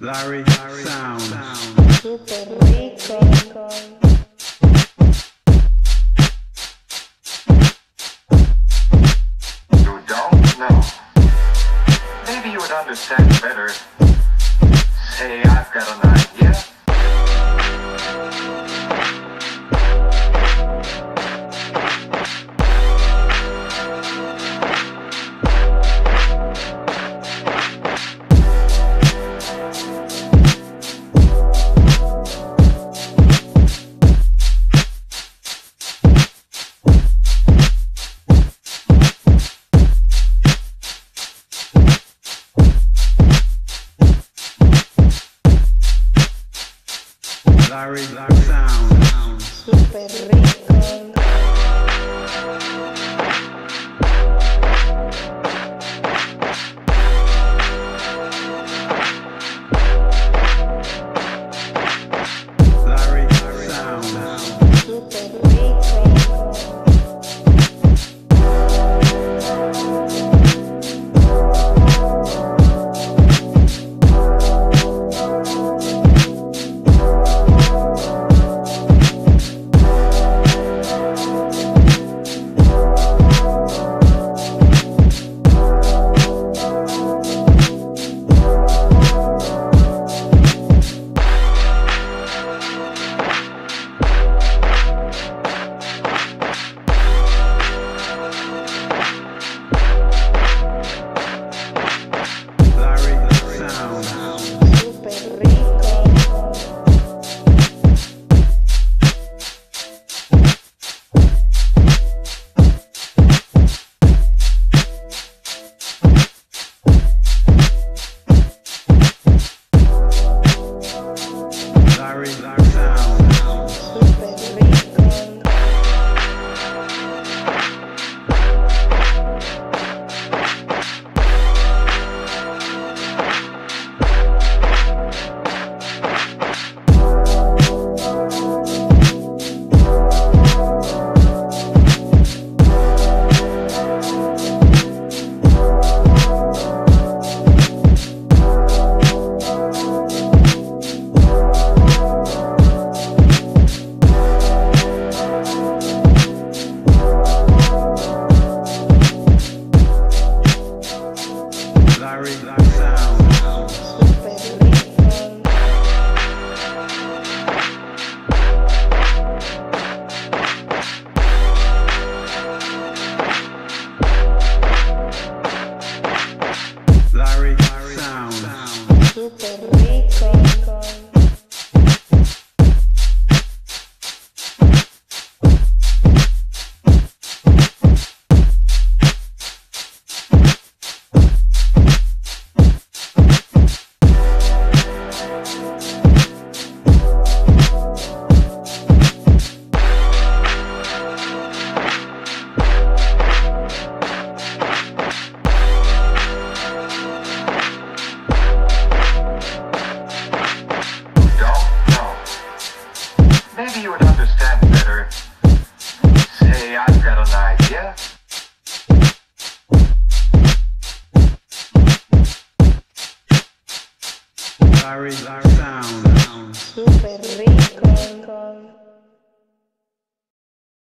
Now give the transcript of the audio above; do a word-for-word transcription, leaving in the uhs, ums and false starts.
Larry Sound. Super rico. You don't know. Maybe you would understand better. Say, I've got an idea. Larry Sound. Super rico. Larry Sound. Super rico. Larry Sound. Super rico. Larry Sound. Super rico. Larry Sound. Super rico. Maybe you would understand better. Say, I've got an idea. Larry Sound. Super rico.